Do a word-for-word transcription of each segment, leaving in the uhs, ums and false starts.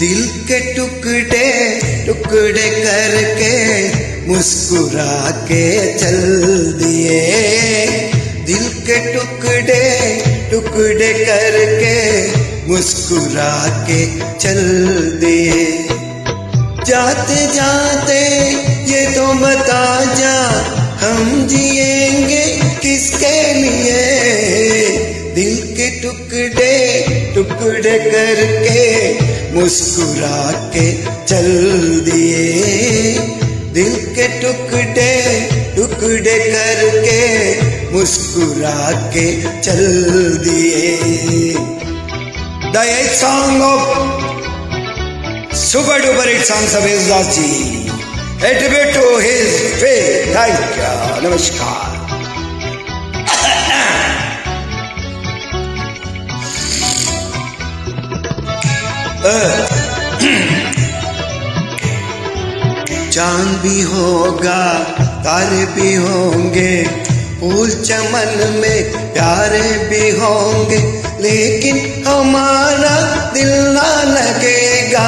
दिल के टुकड़े टुकड़े करके मुस्कुरा के चल दिए। दिल के टुकड़े टुकड़े करके मुस्कुरा के चल दिए। जाते जाते ये तो बता जा, हम जिएंगे किसके लिए। दिल के टुकड़े टुकड़े करके मुस्कुरा के चल दिए। दिल के टुकड़े टुकड़े करके मुस्कुरा के चल दिए। The eighth song of super duper hit songs of Yezdas ji, a tribute to his faith. Thank you. Namaskar. चांद भी होगा, तारे भी होंगे, फूल चमन में प्यारे भी होंगे, लेकिन हमारा दिल ना लगेगा।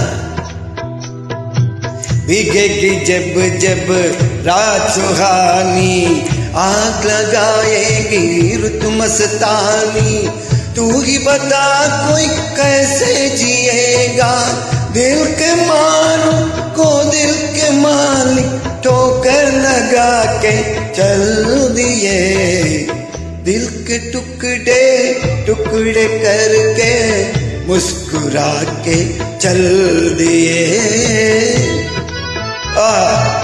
भीगेगी जब जब रात सुहानी, आग लगाएगी रुत मस्तानी। तू ही बता कोई कैसे जिएगा। दिल के मानो को दिल के मालिक ठोकर लगा के चल दिए। दिल के टुकड़े टुकड़े करके मुस्कुरा के चल दिए। आ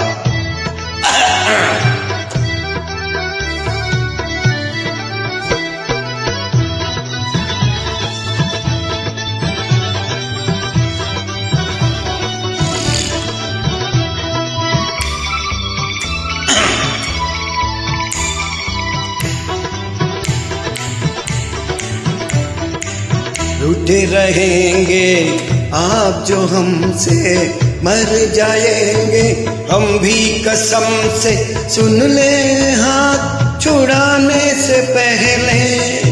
रूठे रहेंगे आप जो हमसे, मर जाएंगे हम भी कसम से। सुन ले हाथ छुड़ाने से पहले,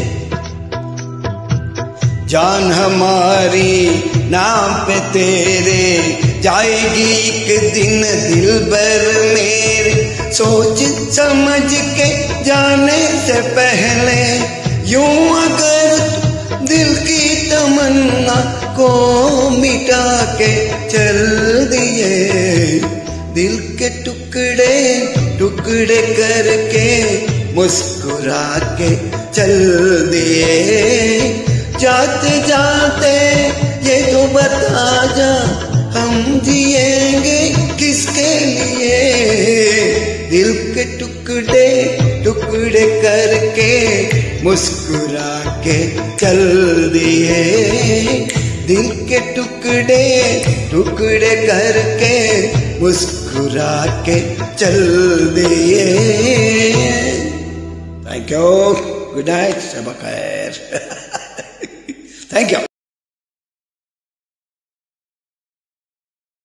जान हमारी नाम पे तेरे जाएगी एक दिन दिलबर मेरे। सोच समझ के जाने से पहले, यूं अगर दिल की तमन्ना को मिटा के चल दिए। दिल के टुकड़े टुकड़े करके मुस्कुरा के चल दिए। जाते जाते ये तो बता जा, हम जिएंगे किसके लिए। दिल के टुकड़े टुकड़े करके मुस्कुरा के चल दिए। दिल के टुकड़े टुकड़े करके मुस्कुरा के चल दिए। थैंक यू, गुड नाइट, शब खैर। Thank you.